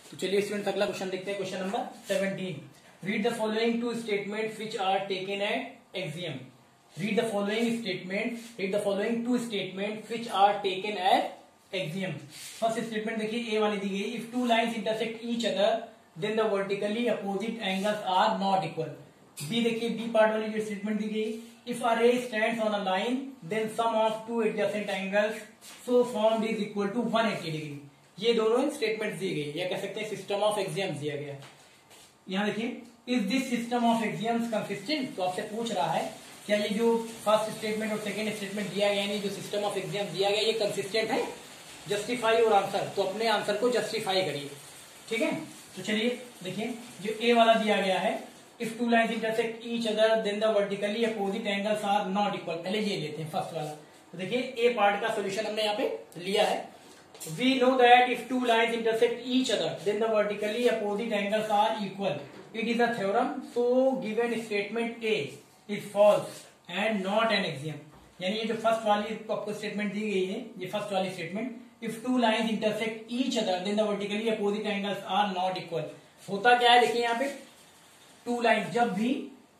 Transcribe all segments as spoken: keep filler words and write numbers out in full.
तो चलिए स्टूडेंट अगला क्वेश्चन देखते हैं। Question number seventeen, read the following two statement which are taken at axiom. Read the following statement read the following two statement which are taken at axiom. First statement देखिए A वाली दी गई, if two lines intersect each other then the vertically opposite angles are not equal. B देखिए, B part वाली जो statement दी गई, if a ray stands on a line then sum of two adjacent angles so formed is equal to one hundred eighty degree। ये दोनों statement दी गई, या कह सकते हैं सिस्टम ऑफ एक्सियम्स दिया गया। यहाँ देखिए, is this system of axioms consistent. तो आपसे पूछ रहा है क्या ये जो फर्स्ट स्टेटमेंट और सेकंड स्टेटमेंट दिया गया, यानी जो सिस्टम ऑफ एक्सियम्स दिया गया, ये कंसिस्टेंट है। जस्टिफाई और आंसर, तो अपने आंसर को जस्टिफाई करिए। ठीक है, तो चलिए देखिए, जो ए वाला दिया गया है, if two lines intersect each other then the vertically opposite angles are not equal। पहले ये लेते हैं फर्स्ट वाला। तो देखिए ए पार्ट का सॉल्यूशन हमने यहाँ पे लिया है। we know that if two lines intersect each other then the vertically opposite angles are equal, it is a theorem, so given statement A is false and not an axiom। यानी ये जो first वाली आपको statement दी गई है, ये first वाली statement, if two lines intersect each other then the vertically opposite angles are not equal। होता क्या है देखिए यहाँ पे, टू लाइन, जब भी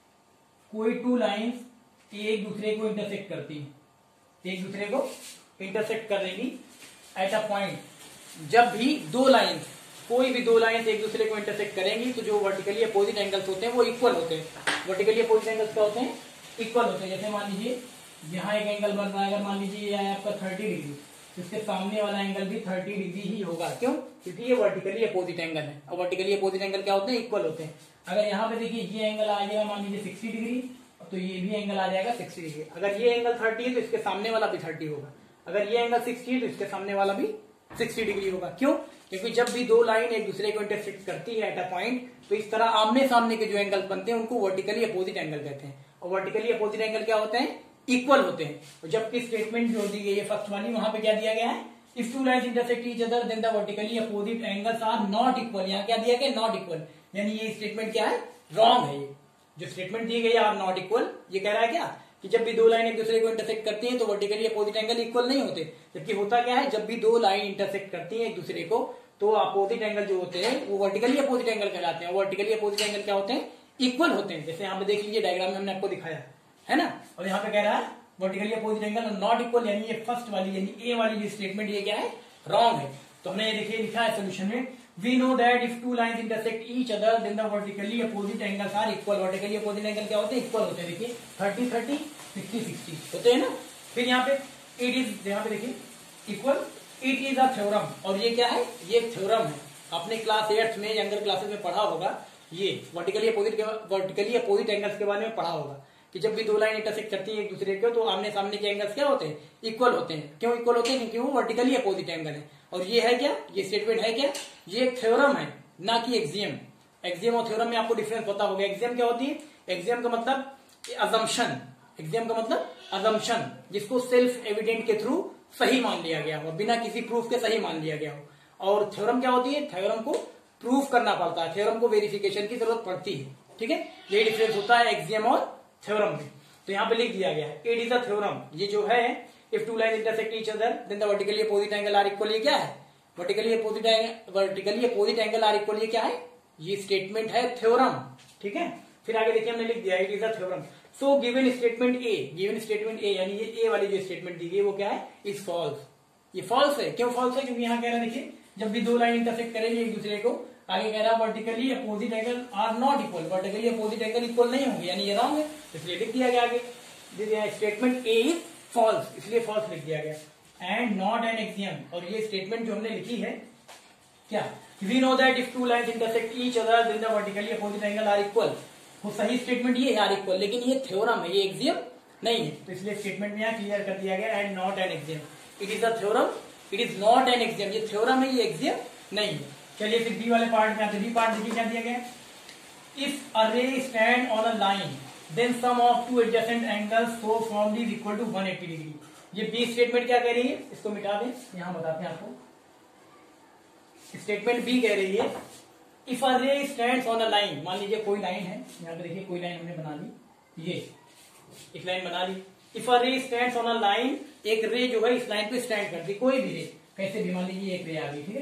कोई टू लाइंस एक दूसरे को इंटरसेक्ट करती है, एक दूसरे को इंटरसेक्ट करेगी एट अ पॉइंट, जब भी दो लाइंस कोई भी दो लाइंस एक दूसरे को इंटरसेक्ट करेंगी तो जो वर्टिकली अपोजिट एंगल्स होते हैं वो इक्वल होते हैं। वर्टिकली अपोजिट एंगल्स क्या होते हैं? इक्वल होते हैं। जैसे मान लीजिए यहाँ एक एंगल बन रहा है, अगर मान लीजिए ये है आपका थर्टी डिग्री, इसके सामने वाला एंगल भी थर्टी डिग्री ही होगा। क्यों? क्योंकि ये वर्टिकली अपोजिट एंगल है, और वर्टिकली अपोजिट एंगल क्या होते हैं? इक्वल होते हैं। अगर यहाँ पे देखिए ये एंगल आ जाएगा मान लीजिए सिक्सटी डिग्री, तो ये भी एंगल आ जाएगा सिक्सटी डिग्री। अगर ये एंगल थर्टी है तो इसके सामने वाला भी थर्टी होगा। अगर ये एंगल सिक्सटी है तो इसके सामने वाला भी सिक्सटी डिग्री होगा। क्यों? क्योंकि जब भी दो लाइन एक दूसरे को इंटरसेक्ट करती है एट अ पॉइंट, तो इस तरह आमने सामने के जो एंगल बनते हैं उनको वर्टिकली अपोजिट एंगल कहते हैं। और वर्टिकली अपोजिट एंगल क्या होते हैं? इक्वल होते हैं। और जबकि स्टेटमेंट जो दी गई है फर्स्ट वाली, वहां पे क्या दिया गया है? If two lines intersect each other then the vertically opposite angles are not equal. यहाँ क्या दिया गया? Not equal. यानी ये स्टेटमेंट क्या है? रॉन्ग है। ये जो स्टेटमेंट दी गई है आर नॉट इक्वल, ये कह रहा है क्या कि जब भी दो लाइन एक दूसरे को इंटरसेक्ट करती हैं तो वर्टिकली अपोजिट एंगल इक्वल नहीं होते। जबकि होता क्या है, जब भी दो लाइन इंटरसेक्ट करती हैं एक दूसरे को तो अपोजिट एंगल जो होते हैं वो वर्टिकली अपोजिट एंगल कहलाते हैं। वर्टिकली अपोजिट एंगल क्या होते हैं? इक्वल होते हैं। जैसे यहाँ पे देख लीजिए डायग्राम में हमने आपको दिखाया है ना। और यहाँ पे कह रहा है vertically opposite angle not equal, यानी ये फर्स्ट वाली यानी ए वाली जो स्टेटमेंट ये क्या है? रॉन्ग है। तो हमने ये देखिए लिखा है सोल्यूशन में, we know that if two lines intersect each other then the vertically opposite angles are equal। vertically opposite angle क्या होते हैं? इक्वल होते हैं। देखिए थर्टी थर्टी सिक्सटी सिक्सटी होते हैं ना। फिर यहाँ पे it is, यहाँ पे देखिए equal, it is a theorem। और ये क्या है? ये थ्योरम है। आपने क्लास एट्थ में यंगर क्लासेस में पढ़ा होगा, ये vertically opposite vertically opposite angles के बारे में पढ़ा होगा कि जब भी दो लाइन इंटरसेक्ट करती है एक दूसरे को तो आमने सामने के एंगल्स क्या होते हैं? इक्वल होते हैं। क्यों इक्वल होते हैं? क्योंकि वो वर्टिकली अपोजिट एंगल है। और ये है क्या? ये स्टेटमेंट है क्या? ये एक थ्योरम है, ना कि एक्सियम। एक्सियम और थ्योरम में आपको डिफरेंस पता होगा। एक्सियम क्या होती है? एक्सियम का मतलब अजम्पशन। एक्सियम का मतलब अजम्पशन, जिसको सेल्फ एविडेंट के थ्रू सही मान लिया गया हो, बिना किसी प्रूफ के सही मान लिया गया हो। और थ्योरम क्या होती है? थ्योरम को प्रूफ करना पड़ता है, थ्योरम को वेरिफिकेशन की जरूरत पड़ती है। ठीक है, यही डिफरेंस होता है एक्सियम और थ्योरम में। तो यहाँ पे लिख दिया गया है इट इज अ थ्योरम। ये जो है if two line intersect each other then the vertically opposite angle are equal, ये क्या है? Vertically opposite angle vertically opposite angle are equal, ये क्या है? ये स्टेटमेंट है थ्योरम। ठीक है, फिर आगे देखिए हमने लिख दिया it is a theorem. So given statement A, given statement A यानी ये ए वाली जो स्टेटमेंट दी गई वो क्या है? Is false. ये फॉल्स है। क्यों फॉल्स है? क्योंकि यहाँ कह रहा है देखिए जब भी दो लाइन इंटरसेक्ट करेंगे एक दूसरे को, आगे कह रहा है vertically opposite angle are not equal. Vertically opposite angle equal नहीं होंगे, यानी ये रॉन्ग है, इसलिए लिख दिया गया आगे स्टेटमेंट ए इज फॉल्स, इसलिए फॉल्स लिख दिया गया। एंड नॉट एन एक्सियम, और ये स्टेटमेंट जो हमने लिखी है क्या, we know that if two lines intersect each other then the vertically opposite angle are equal. वो सही स्टेटमेंट ये है आर इक्वल, लेकिन ये थ्योरम है, ये एक्सियम नहीं है। तो इसलिए स्टेटमेंट में यहाँ क्लियर कर दिया गया and not an axiom. It is a theorem, it is not an axiom. ये थ्योरम है, ये एक्सियम नहीं है। चलिए फिर बी वाले पार्ट में आते। बी पार्ट देखिए क्या दिया गया, if a ray stand on a line then sum of two adjacent angles so formed is equal to one hundred eighty degree। ये बी स्टेटमेंट क्या कह रही है? इसको मिटा दें, यहां बताते हैं आपको। स्टेटमेंट बी कह रही है if a ray stands on a line, मान लीजिए कोई लाइन है, यहां पे देखिए कोई लाइन हमने बना ली, ये एक लाइन बना ली। If a ray stands on a line, एक रे जो है इस लाइन पे स्टैंड करती, कोई भी रे, कैसे भी मान लीजिए एक रे आ गई, ठीक है,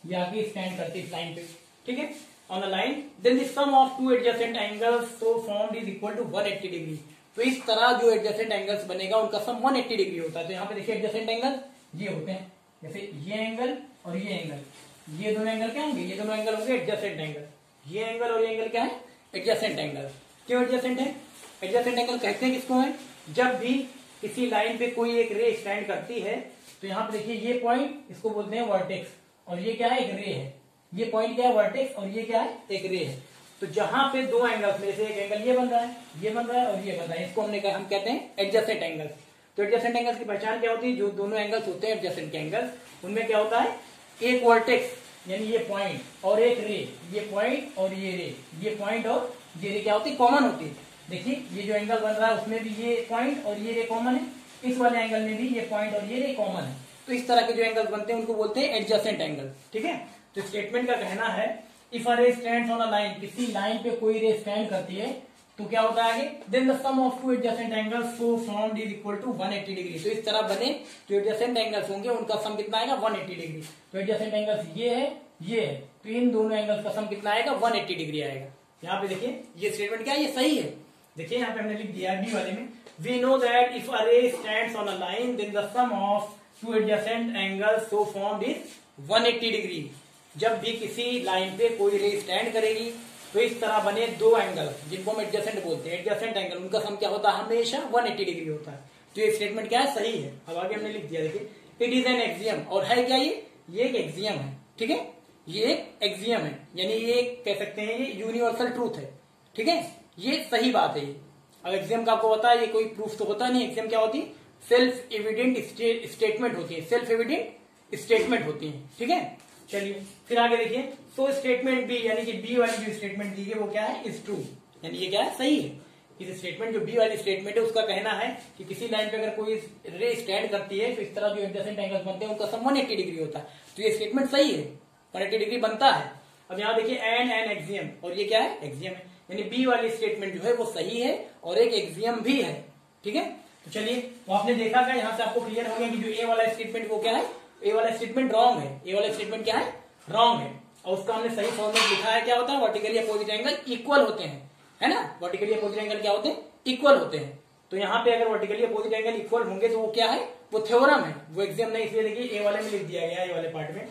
ये आके स्टैंड करते इस लाइन पे, ठीक है, on the line, then the sum of two adjacent angles so formed is equal to one eighty degree. तो इस तरह जो एडजेसेंट एंगल्स बनेगा उनका सम वन एट्टी डिग्री होता है। तो यहाँ पे देखिए एडजेसेंट एंगल ये होते हैं, जैसे ये एंगल और ये एंगल, ये दोनों एंगल क्या होंगे, ये दोनों एंगल होंगे एडजेसेंट एंगल। ये एंगल और ये एंगल क्या है, एडजेसेंट एंगल। क्यों एडजेसेंट है, एडजेसेंट एंगल कहते हैं किसको है, जब भी किसी लाइन पे कोई एक रे स्टैंड करती है, तो यहाँ पे देखिए ये पॉइंट इसको बोलते हैं वर्टेक्स, और ये क्या है, एक रे है। ये पॉइंट क्या है, वर्टेक्स, और ये क्या है, एक रे है। तो जहां पे दो एंगल्स में से एक एंगल ये बन रहा है, ये बन रहा है और ये बन रहा है, इसको हमने कहा, हम कहते हैं एडजेसेंट एंगल्स। तो एडजेसेंट एंगल्स की पहचान क्या होती है, जो दोनों एंगल्स होते हैं एडजेसेंट के एंगल्स, उनमें क्या होता है, एक वर्टेक्स यानी ये पॉइंट और एक रे, ये पॉइंट और ये रे, ये पॉइंट और ये रे क्या होती है, कॉमन होती है। देखिए ये जो एंगल बन रहा है उसमें भी ये पॉइंट और ये रे कॉमन है, इस वाले एंगल में भी ये पॉइंट और ये रे कॉमन है। तो इस तरह के जो एंगल्स बनते हैं उनको बोलते हैं एडजेसेंट एंगल, ठीक है। तो स्टेटमेंट का कहना है, if a ray stands on a line, किसी लाइन पे कोई रे स्टैंड करती है तो क्या होता है आगे, then the sum of two adjacent angles so formed is equal to one eighty degree. तो इस तरह बने जो एडजेसेंट एंगल्स होंगे उनका सम कितना आएगा, वन एट्टी डिग्री। तो एडजेसेंट एंगल्स ये है, ये है, तो इन दोनों एंगल्स का सम कितना आएगा, वन एट्टी डिग्री आएगा। यहाँ पे देखिए ये स्टेटमेंट क्या है, ये सही है। देखिए यहाँ पे हमने लिख दिया डी वाले में, we know that if a ray stands on a line then the sum of two adjacent angles so formed is one eighty degree. जब भी किसी लाइन पे कोई रे स्टैंड करेगी तो इस तरह बने दो एंगल जिनको हम एडजेसेंट बोलते हैं, एडजेसेंट एंगल, उनका सम क्या होता है, हमेशा वन एट्टी डिग्री होता है। तो ये स्टेटमेंट क्या है, सही है। अब आगे हमने लिख दिया, देखिए इट इज एन एक्सियम, और है क्या ये ये एक एक्सियम है, ठीक है, ये एक एक्सियम है, यानी ये कह सकते हैं ये यूनिवर्सल ट्रूथ है, ठीक है, ये सही बात है। ये अब एक्सियम का आपको पता है ये कोई प्रूफ तो होता नहीं, एक्सियम क्या होती है, सेल्फ एविडेंट स्टेटमेंट होती है, सेल्फ एविडेंट स्टेटमेंट होती है, ठीक है। चलिए फिर आगे देखिए, सो स्टेटमेंट बी यानी कि बी वाली जो स्टेटमेंट दी है वो क्या है, इज ट्रू, यानी ये क्या है, सही है। इस स्टेटमेंट जो बी वाली स्टेटमेंट है उसका कहना है कि किसी लाइन पे अगर कोई रे स्टैंड करती है तो इस तरह जो एडजेसेंट एंगल्स बनते हैं उनका सम वन एट्टी डिग्री होता है। तो ये स्टेटमेंट सही है, वन एट्टी डिग्री बनता है। अब यहाँ देखिए एन एन एक्सियम, और ये क्या है, एक्सियम है, यानी बी वाली स्टेटमेंट जो है वो सही है और एक एक्सियम भी है, ठीक है। तो चलिए तो आपने देखा क्या, यहाँ से आपको क्लियर हो गया कि जो ए वाला स्टेटमेंट वो क्या है, ए वाला स्टेटमेंट रॉन्ग है, ए वाला स्टेटमेंट क्या है, रॉन्ग है, और उसका हमने सही फॉर्मेट लिखा है, क्या होता है, वर्टिकली अपोजिट एंगल इक्वल होते हैं, है ना, वर्टिकली अपोजिट एंगल क्या होते हैं, इक्वल होते हैं। तो यहाँ पे अगर वर्टिकली अपोजिट एंगल इक्वल होंगे तो वो क्या है, वो थ्योरम है, वो एक्सियम नहीं, इसलिए देखिए ए वाले में लिख दिया गया है, ए वाले पार्ट में,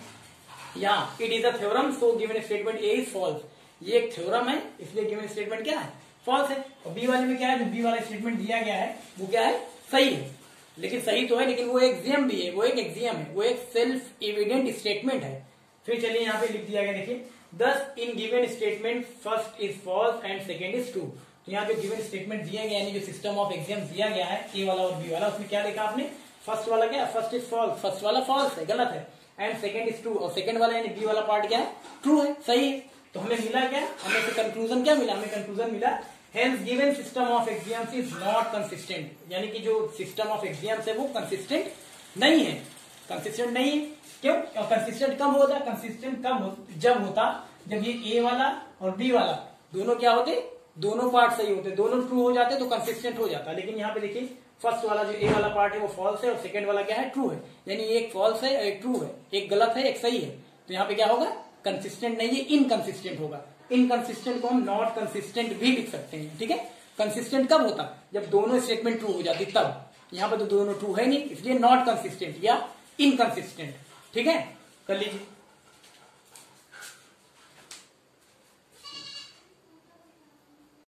यहाँ it is a theorem so given statement A is false, ये एक थ्योरम है इसलिए गिवन स्टेटमेंट क्या है, फॉल्स है। और बी वाले में क्या है, जो बी वाला स्टेटमेंट दिया गया है वो क्या है, सही है, लेकिन सही तो है लेकिन वो एक्सियम भी है, वो एक एक्सियम है, वो एक सेल्फ एविडेंट स्टेटमेंट है। फिर चलिए यहाँ पे लिख दिया गया, देखिए this in given statement first is false and second is true. तो यहाँ पे गिवन स्टेटमेंट दिया गया यानी जो सिस्टम ऑफ एग्जाम दिया गया है ए वाला और बी वाला, उसमें क्या देखा आपने, फर्स्ट वाला क्या, फर्स्ट इज फॉल्स, फर्स्ट वाला फॉल्स है, गलत है, एंड सेकेंड इज ट्रू, और सेकेंड वाला यानी बी वाला पार्ट क्या है, ट्रू है, सही है। तो हमें मिला क्या, हमें से कंक्लूजन क्या मिला, हमें कंक्लूजन मिला hence given system of axioms is not consistent, यानी कि जो सिस्टम ऑफ एक्सियम्स है वो कंसिस्टेंट नहीं है, कंसिस्टेंट नहीं है। क्यों, और कंसिस्टेंट कब होता, कंसिस्टेंट कब हो, जब होता जब ये ए वाला और बी वाला दोनों क्या होते, दोनों पार्ट सही होते, दोनों ट्रू हो जाते तो कंसिस्टेंट हो जाता। लेकिन यहाँ पे देखिए फर्स्ट वाला जो ए वाला पार्ट है वो फॉल्स है और सेकंड वाला क्या है, ट्रू है, यानी एक फॉल्स है एक ट्रू है, एक गलत है एक सही है। तो यहाँ पे क्या होगा, कंसिस्टेंट नहीं है, इनकंसिस्टेंट होगा। इनकंसिस्टेंट को हम नॉट कंसिस्टेंट भी लिख सकते हैं, ठीक है। कंसिस्टेंट कब होता, जब दोनों स्टेटमेंट ट्रू हो जाती तब, यहाँ पे तो दोनों ट्रू है नहीं इसलिए नॉट कंसिस्टेंट या इनकंसिस्टेंट, ठीक है। कर लीजिए।